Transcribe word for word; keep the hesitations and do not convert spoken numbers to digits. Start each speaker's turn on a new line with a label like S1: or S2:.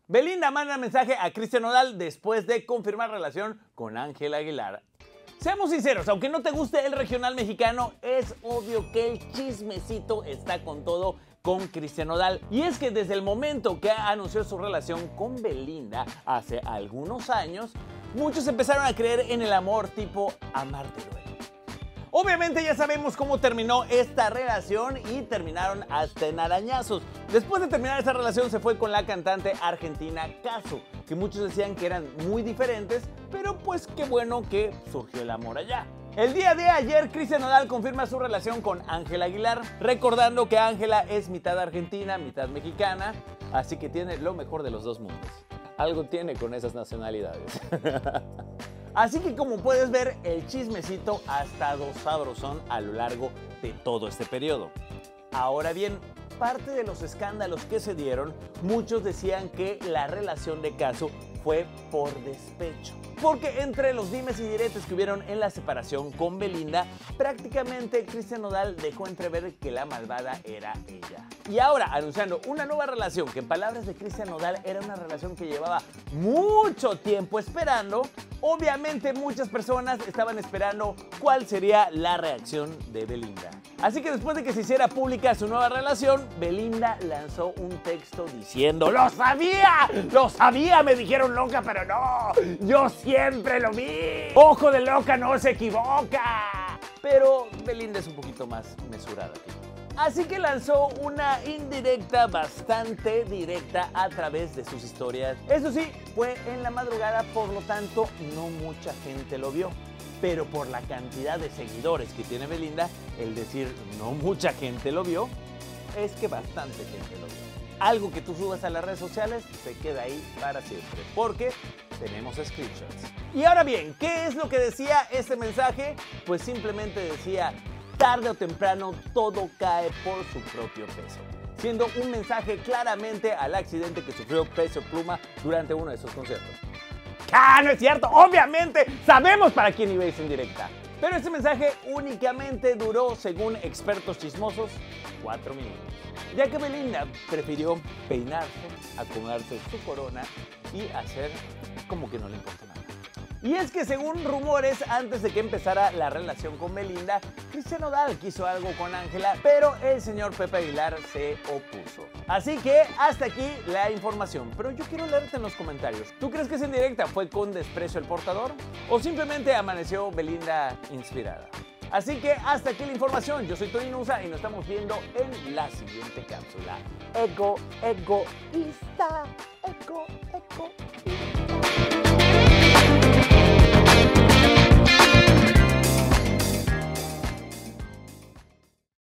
S1: Belinda manda mensaje a Cristian Nodal después de confirmar relación con Ángela Aguilar. Seamos sinceros, aunque no te guste el regional mexicano, es obvio que el chismecito está con todo con Cristian Nodal. Y es que desde el momento que anunció su relación con Belinda hace algunos años, muchos empezaron a creer en el amor tipo amarte duele. Obviamente ya sabemos cómo terminó esta relación y terminaron hasta en arañazos. Después de terminar esta relación se fue con la cantante argentina Cazzu, que muchos decían que eran muy diferentes, pero pues qué bueno que surgió el amor allá. El día de ayer, Cristian Nodal confirma su relación con Ángela Aguilar, recordando que Ángela es mitad argentina, mitad mexicana, así que tiene lo mejor de los dos mundos. Algo tiene con esas nacionalidades. Así que como puedes ver, el chismecito ha estado sabrosón a lo largo de todo este periodo. Ahora bien, parte de los escándalos que se dieron, muchos decían que la relación de Cazzu fue por despecho. Porque entre los dimes y diretes que hubieron en la separación con Belinda, prácticamente Cristian Nodal dejó entrever que la malvada era ella. Y ahora, anunciando una nueva relación, que en palabras de Cristian Nodal era una relación que llevaba mucho tiempo esperando, obviamente muchas personas estaban esperando cuál sería la reacción de Belinda. Así que después de que se hiciera pública su nueva relación, Belinda lanzó un texto diciendo: ¡Lo sabía! ¡Lo sabía! Me dijeron loca, pero no. Yo siempre lo vi. Ojo de loca no se equivoca. Pero Belinda es un poquito más mesurada que yo. Así que lanzó una indirecta bastante directa a través de sus historias. Eso sí, fue en la madrugada, por lo tanto no mucha gente lo vio. Pero por la cantidad de seguidores que tiene Belinda, el decir no mucha gente lo vio, es que bastante gente lo vio. Algo que tú subas a las redes sociales se queda ahí para siempre, porque tenemos screenshots. Y ahora bien, ¿qué es lo que decía este mensaje? Pues simplemente decía: tarde o temprano todo cae por su propio peso. Siendo un mensaje claramente al accidente que sufrió Peso Pluma durante uno de sus conciertos. ¡Ah, no es cierto! Obviamente sabemos para quién iba esa indirecta. Pero este mensaje únicamente duró, según expertos chismosos, cuatro minutos. Ya que Belinda prefirió peinarse, acomodarse su corona y hacer como que no le importa nada. Y es que según rumores, antes de que empezara la relación con Belinda, Cristian Nodal quiso algo con Ángela, pero el señor Pepe Aguilar se opuso. Así que hasta aquí la información, pero yo quiero leerte en los comentarios. ¿Tú crees que esa indirecta fue con desprecio el portador? ¿O simplemente amaneció Belinda inspirada? Así que hasta aquí la información. Yo soy Tony Nusa y nos estamos viendo en la siguiente cápsula. Ego, egoísta, ego, ego.